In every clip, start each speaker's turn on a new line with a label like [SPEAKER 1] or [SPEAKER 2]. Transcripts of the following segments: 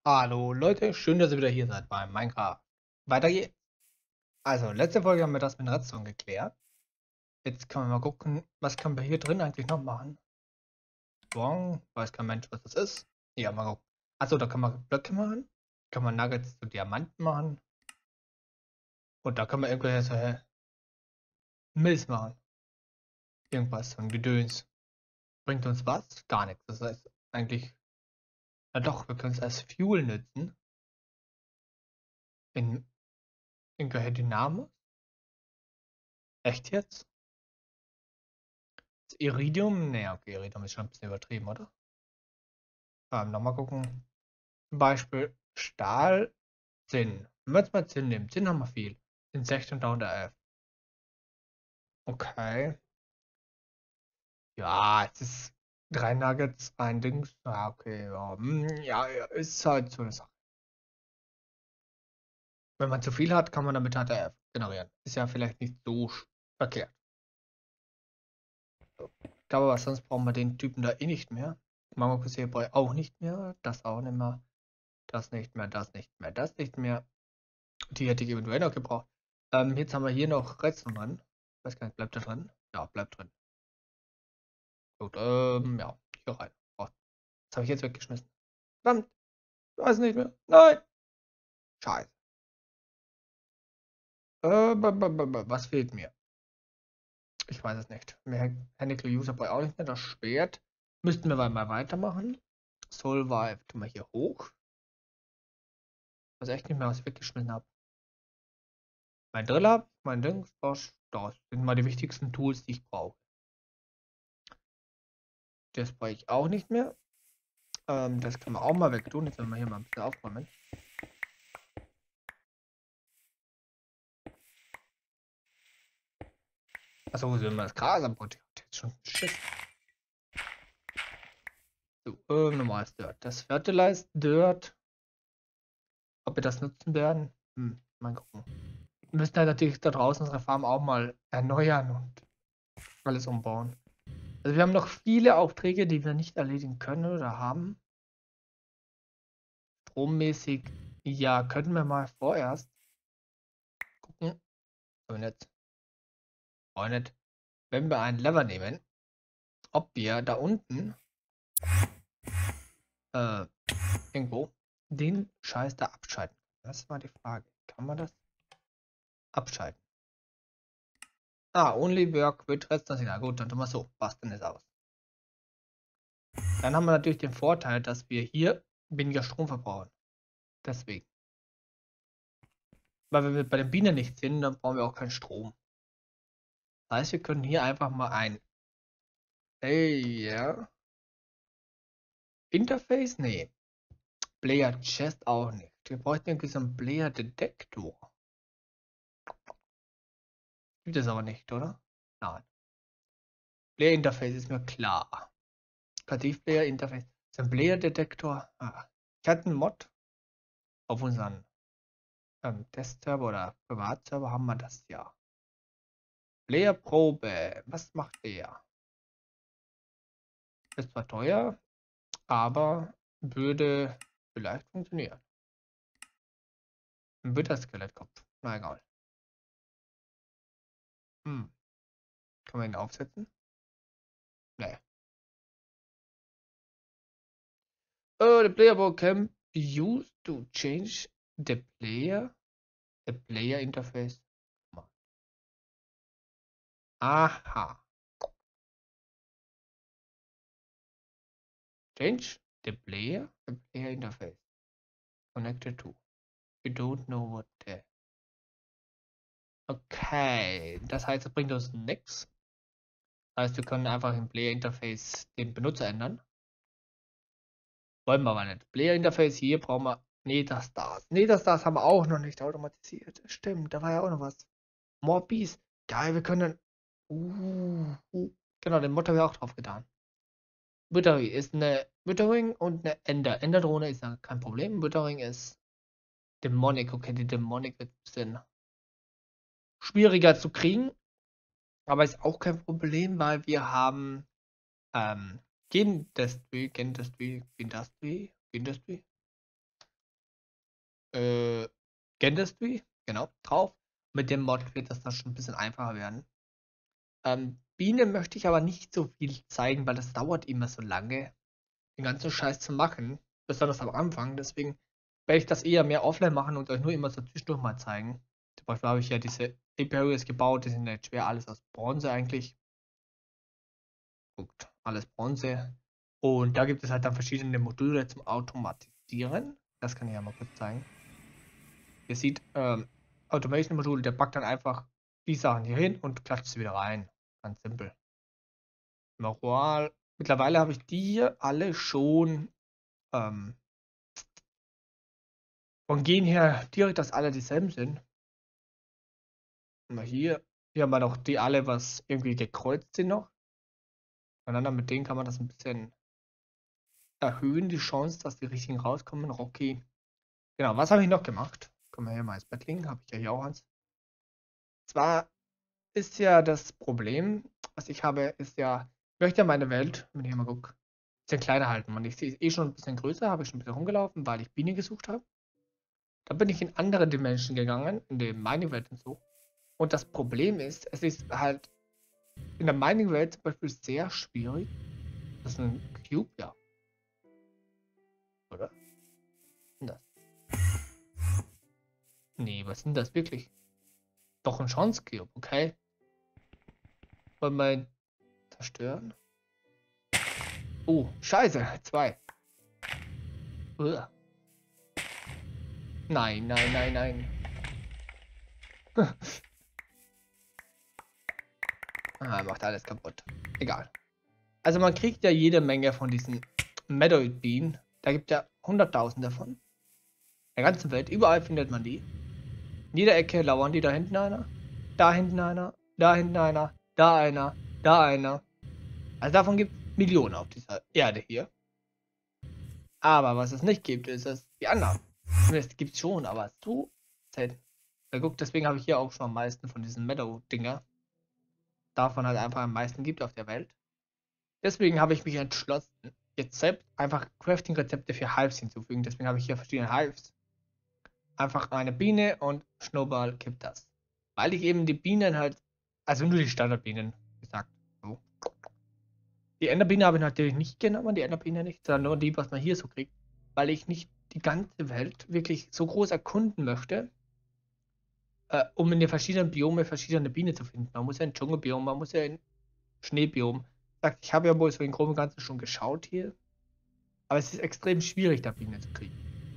[SPEAKER 1] Hallo Leute, schön, dass ihr wieder hier seid bei Minecraft. Weiter geht's. Also, letzte Folge haben wir das mit Redstone geklärt. Jetzt können wir mal gucken, was können wir hier drin eigentlich noch machen. Strong, weiß kein Mensch, was das ist. Ja, mal gucken. Achso, da kann man Blöcke machen. Kann man Nuggets zu Diamanten machen. Und da kann man irgendwelche Mills machen. Irgendwas, so ein Gedöns. Bringt uns was? Gar nichts. Das heißt eigentlich, na doch, wir können es als Fuel nutzen. In irgendwelche Dynamo. Echt jetzt? Das Iridium? Nee, okay, Iridium ist schon ein bisschen übertrieben, oder? Nochmal gucken. Zum Beispiel Stahl, Zinn. Wenn wir jetzt mal Zinn nehmen, Zinn haben wir viel. Sind 16.011. Okay. Ja, es ist 3 Nuggets, ein Dings. Ah, okay. Ja, ja, ja, ist halt so eine Sache. Wenn man zu viel hat, kann man damit HTF generieren. Ist ja vielleicht nicht so verkehrt. So. Ich glaube, aber sonst brauchen wir den Typen da eh nicht mehr. Mango Boy auch nicht mehr. Das auch nicht mehr. Das nicht mehr, das nicht mehr, das nicht mehr. Die hätte ich eventuell noch gebraucht. Jetzt haben wir hier noch Redstone drin. Ich weiß gar nicht, bleibt da drin? Ja, bleibt drin. Gut, ja, hier rein. Oh, das habe ich jetzt weggeschmissen. Verdammt, ich weiß nicht mehr. Nein! Scheiße. Was fehlt mir? Ich weiß es nicht. Mechanical User Boy auch nicht mehr. Das Schwert. Müssten wir mal weitermachen. Solvive tun wir hier hoch. Ich weiß echt nicht mehr, was ich weggeschmissen habe. Mein Driller, mein Dings, das sind mal die wichtigsten Tools, die ich brauche. Das brauche ich auch nicht mehr. Das können wir auch mal wegtun. Jetzt werden wir hier mal ein bisschen aufräumen. Achso, wo sind wir das Gras am Boot? Jetzt schon Schiss. So, normales Dirt. Das Fertilized Dirt. Ob wir das nutzen werden? Mal gucken. Wir müssen halt natürlich da draußen unsere Farm auch mal erneuern und alles umbauen. Also wir haben noch viele Aufträge, die wir nicht erledigen können oder haben. Strommäßig, ja, können wir mal vorerst gucken. Aber nicht. Auch nicht. Wenn wir einen Lever nehmen, ob wir da unten äh, irgendwo den Scheiß da abschalten. Das war die Frage. Kann man das abschalten? Only work with Redstone. Na gut, dann tun wir so. Basteln es aus. Dann haben wir natürlich den Vorteil, dass wir hier weniger Strom verbrauchen. Deswegen. Weil wenn wir bei den Bienen nicht sind, dann brauchen wir auch keinen Strom. Das heißt, wir können hier einfach mal ein ja. Interface? Nee. Player Chest auch nicht. Wir bräuchten irgendwie so einen Player Detektor. Gibt es aber nicht, oder? Nein. Player Interface ist mir klar. Kreativ Player Interface. Ist ein Player Detektor. Ich hatte einen Mod auf unseren Testserver oder Privatserver haben wir das ja. Player Probe. Was macht der? Ist zwar teuer, aber würde vielleicht funktionieren. Ein Wither-Skelettkopf. Na egal. Kann man ihn aufsetzen? Nee. The player board can be used to change the player interface. Aha. Change the player interface. Connected to. We don't know what the. Okay, das heißt, es bringt uns nichts. Das heißt, wir können einfach im Player Interface den Benutzer ändern. Wollen wir aber nicht. Player Interface hier brauchen wir Netherstars. Netherstars haben wir auch noch nicht automatisiert. Stimmt, da war ja auch noch was. More Bees. Geil, wir können. Genau, den Mod habe ich auch drauf getan. Withering ist eine Withering und eine Enderdrohne ist ja kein Problem. Withering ist Demonic. Okay, die Demonic wird ein bisschen schwieriger zu kriegen. Aber ist auch kein Problem, weil wir haben Gendustry. Gendustry, genau, drauf. Mit dem Mod wird das dann schon ein bisschen einfacher werden. Bienen möchte ich aber nicht so viel zeigen, weil das dauert immer so lange, den ganzen Scheiß zu machen. Besonders am Anfang. Deswegen werde ich das eher mehr offline machen und euch nur immer so zwischendurch mal zeigen. Zum Beispiel habe ich ja diese Imperials gebaut, die sind jetzt schwer, alles aus Bronze eigentlich. Guckt, alles Bronze. Und da gibt es halt dann verschiedene Module zum Automatisieren. Das kann ich ja mal kurz zeigen. Ihr seht, Automation-Modul, der packt dann einfach die Sachen hier hin und klatscht sie wieder rein. Ganz simpel. Moral. Mittlerweile habe ich die hier alle schon ähm, von Gen her direkt, dass alle dieselben sind. Mal hier haben wir noch die alle, was irgendwie gekreuzt sind noch. Voneinander mit denen kann man das ein bisschen erhöhen, die Chance, dass die richtigen rauskommen. Rocky. Genau, was habe ich noch gemacht? Können wir hier mal ins Bett legen, habe ich ja hier auch eins. Zwar ist ja das Problem, was ich habe, ist ja, ich möchte ja meine Welt, wenn ich hier mal gucke, ein bisschen kleiner halten. Und ich sehe es eh schon ein bisschen größer, habe ich schon ein bisschen rumgelaufen, weil ich Biene gesucht habe. Da bin ich in andere Dimension gegangen, in die Mining-Welt und so. Und das Problem ist, es ist halt in der Mining-Welt zum Beispiel sehr schwierig. Das ist ein Cube, ja. Oder? Was ist denn das? Nee, was ist denn das wirklich? Doch ein Chance Cube, okay. Wollen wir zerstören? Oh, scheiße, 2. Nein, nein, nein, nein. Macht alles kaputt. Egal. Also man kriegt ja jede Menge von diesen Meadow Bean. Da gibt es ja 100.000 davon. In der ganzen Welt. Überall findet man die. In jeder Ecke lauern die. Da hinten einer. Da hinten einer. Da hinten einer. Da einer. Da einer. Also davon gibt es Millionen auf dieser Erde hier. Aber was es nicht gibt, ist es die anderen. Zumindest gibt es schon, aber so selten. Guck, deswegen habe ich hier auch schon am meisten von diesen Meadow-Dinger. Davon halt einfach am meisten gibt auf der Welt. Deswegen habe ich mich entschlossen, jetzt selbst einfach Crafting-Rezepte für Hives hinzufügen. Deswegen habe ich hier verschiedene Hives. Einfach eine Biene und Snowball kippt das. Weil ich eben die Bienen halt, also nur die Standardbienen, gesagt. So. Die Enderbiene habe ich natürlich nicht genommen, die Enderbiene nicht, sondern nur die, was man hier so kriegt. Weil ich nicht die ganze Welt wirklich so groß erkunden möchte, um in den verschiedenen Biome verschiedene Bienen zu finden. Man muss ja in Dschungelbiom, man muss ja in Schneebiom. Ich habe ja wohl so im Groben und Ganzen schon geschaut hier. Aber es ist extrem schwierig, da Bienen zu kriegen.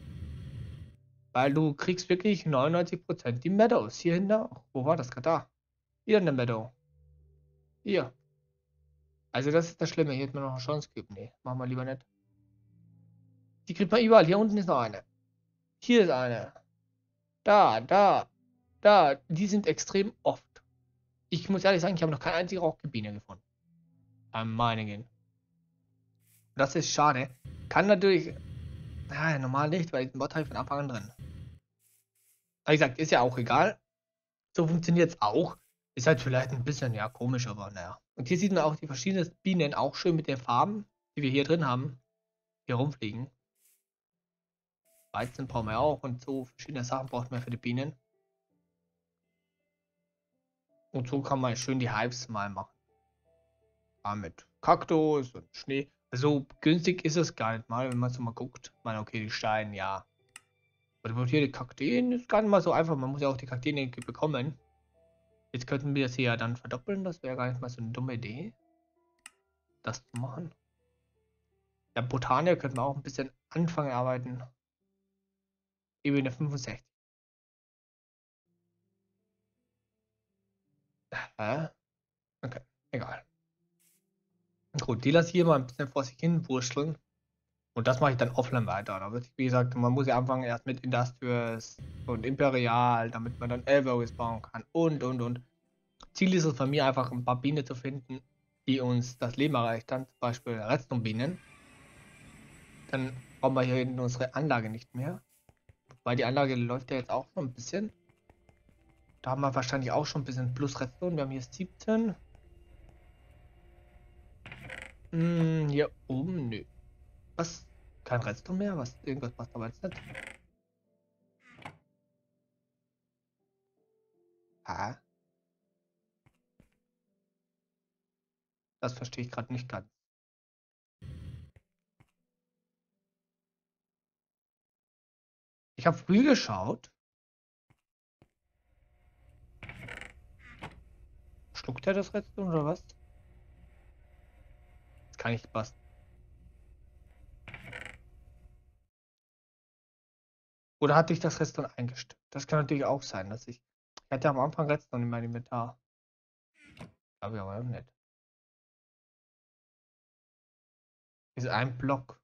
[SPEAKER 1] Weil du kriegst wirklich 99% die Meadows. Hier hinten auch. Wo war das gerade da? Hier in der Meadow. Hier. Also das ist das Schlimme. Hier hätte man noch eine Chance gegeben. Nee, machen wir lieber nicht. Die kriegt man überall. Hier unten ist noch eine. Hier ist eine. Da, da, da. Die sind extrem oft. Ich muss ehrlich sagen, ich habe noch keine einzige Rauchbiene gefunden. Am Miningen. Das ist schade. Kann natürlich. Ja, normal nicht, weil ich den Bot habe ich von Anfang an drin. Aber wie gesagt, ist ja auch egal. So funktioniert es auch. Ist halt vielleicht ein bisschen, ja, komisch, aber naja. Und hier sieht man auch die verschiedenen Bienen auch schön mit den Farben, die wir hier drin haben, hier rumfliegen. Weizen brauchen wir auch und so verschiedene Sachen braucht man für die Bienen. Und so kann man schön die Hives mal machen. Ja, mit Kaktus und Schnee. Also günstig ist es gar nicht mal, wenn man so mal guckt. Ich meine, okay, die Steine, ja. Aber hier die Kakteen ist gar nicht mal so einfach. Man muss ja auch die Kakteen irgendwie bekommen. Jetzt könnten wir das hier ja dann verdoppeln. Das wäre gar nicht mal so eine dumme Idee, das zu machen. Ja, Botanier könnten wir auch ein bisschen anfangen arbeiten. Ebene 65. Hä? Okay, egal. Gut, die lasse ich hier mal ein bisschen vor sich hin wurschteln. Und das mache ich dann offline weiter. Da wird, wie gesagt, man muss ja anfangen erst mit Industrious und Imperial, damit man dann Elbows bauen kann und. Ziel ist es von mir einfach ein paar Bienen zu finden, die uns das Leben erleichtern. Zum Beispiel Redstone-Bienen. Dann brauchen wir hier hinten unsere Anlage nicht mehr. Weil die Anlage läuft ja jetzt auch schon ein bisschen. Da haben wir wahrscheinlich auch schon ein bisschen plus Redstone. Wir haben hier 17. Hier oben, nö. Was? Kein Redstone mehr? Was? Irgendwas passt aber jetzt nicht. Hä? Das verstehe ich gerade nicht ganz. Ich habe früh geschaut. Schluckt er das Redstone oder was? Das kann nicht passen. Oder hatte ich das Redstone eingestellt? Das kann natürlich auch sein, dass ich hatte am Anfang Redstone in meinem Inventar. Glaube ich aber nicht. Ist ein Block.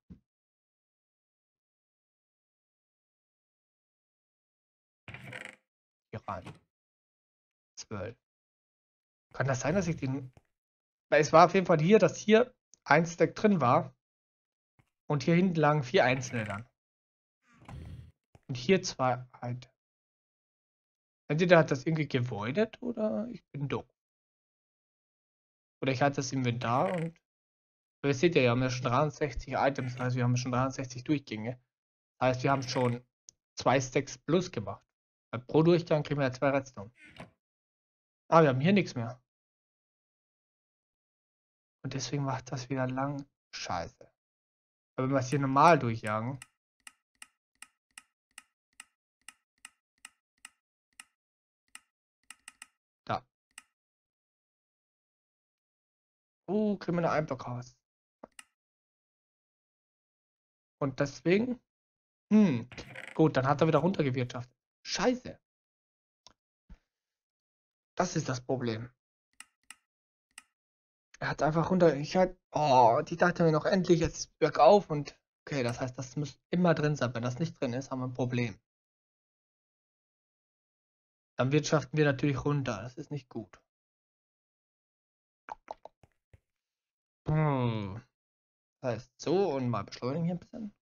[SPEAKER 1] Hier rein. 12. Kann das sein, dass ich den. Weil es war auf jeden Fall hier, dass hier ein Stack drin war. Und hier hinten lagen 4 einzelne dann. Und hier 2 halt. Entweder hat das irgendwie gewoidet oder ich bin doof. Oder ich hatte das Inventar und. Ihr seht ja, wir haben ja schon 63 Items, das heißt, wir haben schon 63 Durchgänge. Das heißt, wir haben schon 2 Stacks plus gemacht. Weil pro Durchgang kriegen wir ja 2 Redstone. Ah, wir haben hier nichts mehr. Und deswegen macht das wieder lang Scheiße. Aber wenn wir es hier normal durchjagen. Da. Kriegen wir eine Einblock raus. Und deswegen. Gut, dann hat er wieder runtergewirtschaftet. Scheiße. Das ist das Problem. Er hat einfach runter. Die dachte mir noch endlich jetzt bergauf und. Okay, das heißt, das muss immer drin sein. Wenn das nicht drin ist, haben wir ein Problem. Dann wirtschaften wir natürlich runter. Das ist nicht gut. Das heißt so und mal beschleunigen hier ein bisschen.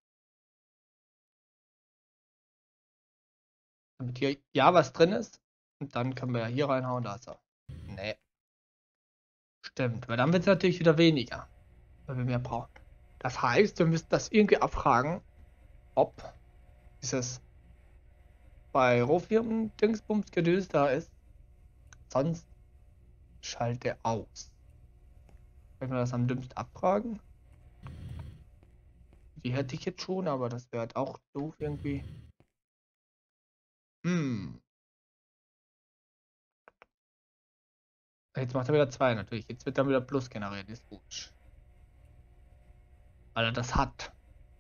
[SPEAKER 1] Damit hier ja was drin ist. Und dann können wir ja hier reinhauen, da ist er. Nee. Stimmt, weil dann wird es natürlich wieder weniger, weil wir mehr brauchen. Das heißt, wir müssen das irgendwie abfragen, ob dieses bei Rohfirmen Dingsbums Gedöns da ist. Sonst schalte aus. Wenn wir das am dümmsten abfragen. Die hätte ich jetzt schon, aber das wäre halt auch doof irgendwie. Jetzt macht er wieder 2 natürlich. Jetzt wird dann wieder Plus generiert. Ist gut. Weil er das hat.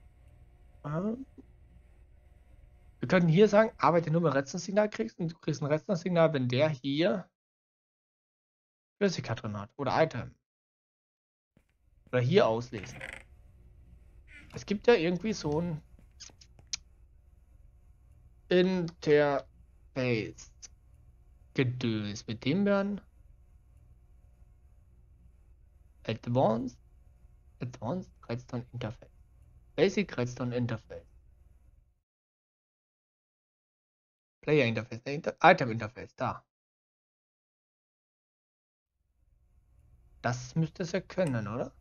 [SPEAKER 1] Wir können hier sagen, arbeite nur mit Redstone-Signal kriegst und du kriegst ein Redstone-Signal, wenn der hier Flüssigkeit drin hat. Oder Item. Oder hier auslesen. Es gibt ja irgendwie so ein Interface-Gedöns, mit dem wir Advanced Redstone Interface. Basic Redstone Interface. Player Interface. Item Interface. Da. Das müsste es ja können, oder?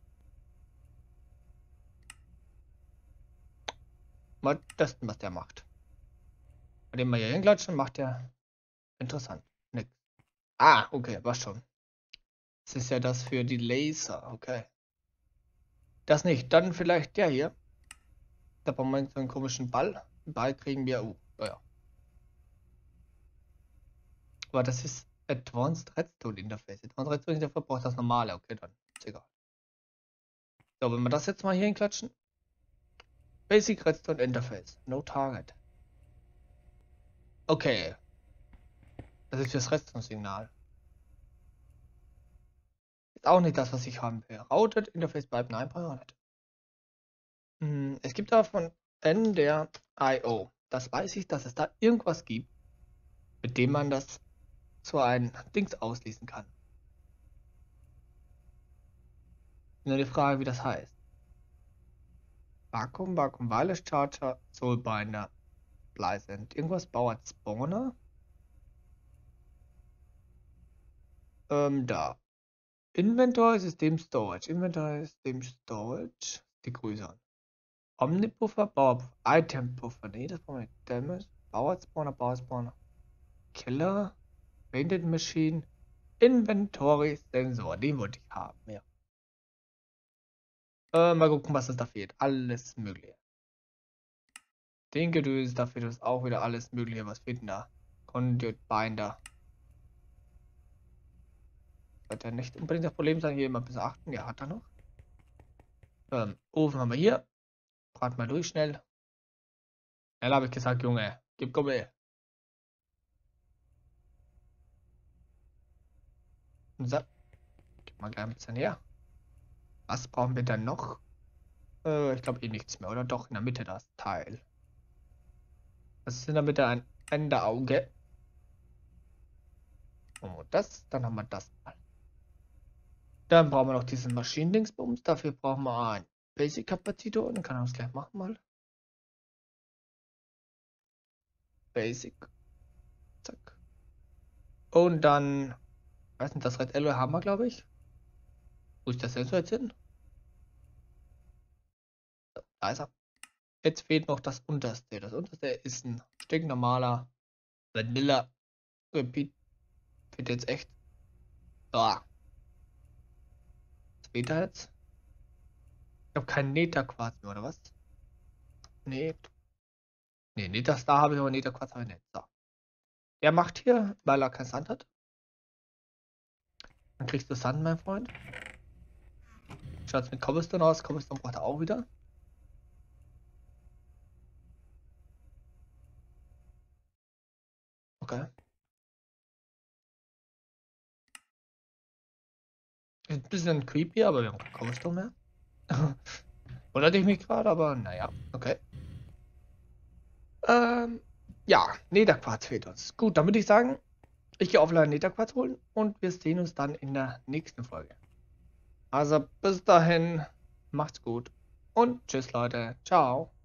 [SPEAKER 1] Mal testen, was der macht. Bei dem wir hier hinklatschen, macht der interessant. Nix. Ah, okay, war schon. Das ist ja das für die Laser, okay. Das nicht, dann vielleicht der hier. Da brauchen wir so einen komischen Ball. Den Ball kriegen wir, ja. Aber das ist Advanced Redstone Interface. Advanced Redstone Interface braucht das normale, okay, dann ist egal. So, wenn wir das jetzt mal hier hinklatschen. Basic Redstone Interface. No Target. Okay. Das ist fürs Redstone-Signal. Ist auch nicht das, was ich haben will. Routed Interface bleibt nein, brauche ich nicht. Es gibt da von NDR.io. Das weiß ich, dass es da irgendwas gibt, mit dem man das so ein Dings auslesen kann. Nur die Frage, wie das heißt. Vakuum, Wireless Charger, Soulbinder, Blysend. Irgendwas Bauert Spawner. Da. Inventory System Storage. Inventory System Storage. Die Grüße an. Omnipuffer, Bauer Item Puffer. Nee, das brauchen wir nicht. Damage. Bauer Spawner. Killer. Painted Machine. Inventory Sensor. Den wollte ich haben, ja. Mal gucken, was es da fehlt. Alles Mögliche. Den Gedöns, da fehlt es auch wieder alles Mögliche. Was fehlt denn da? Conduit Binder. Wird ja nicht unbedingt das Problem sein. Hier immer bis 8. Ja, hat er noch. Ofen haben wir hier. Brat mal durch schnell. Schnell habe ich gesagt, Junge. Gib Gummel. So. Gib mal gleich ein bisschen her. Was brauchen wir dann noch? Ich glaube eh nichts mehr, oder? Doch, in der Mitte das Teil. Das ist in der Mitte ein Enderauge. Und das, dann haben wir das mal. Dann brauchen wir noch diesen Maschinendingsbums. Dafür brauchen wir einen Basic-Kapazitor. Und dann kann er das gleich machen mal. Basic. Zack. Und dann, weiß nicht, das Red Alloy haben wir, glaube ich. Wo ist der Sensor jetzt hin? So, da ist er. Jetzt fehlt noch das unterste. Das unterste ist ein stinknormaler Vanilla Repeat. Fehlt jetzt echt. Ah. Was fehlt da jetzt? Ich habe keinen Nether-Quarz mehr, oder was? Nee. Nee, Nether-Star habe ich, aber Nether-Quarz habe ich nicht. So. Der macht hier, weil er kein Sand hat. Dann kriegst du Sand, mein Freund. Schaut's mit Cobblestone aus. Cobblestone braucht er auch wieder. Okay. Ist ein bisschen creepy, aber wir haben kein Cobblestone mehr. Wundert ich mich gerade, aber naja, okay. Ja, Netherquarz fehlt uns. Gut, dann würde ich sagen, ich gehe offline Netherquarz holen und wir sehen uns dann in der nächsten Folge. Also bis dahin, macht's gut und tschüss Leute, ciao.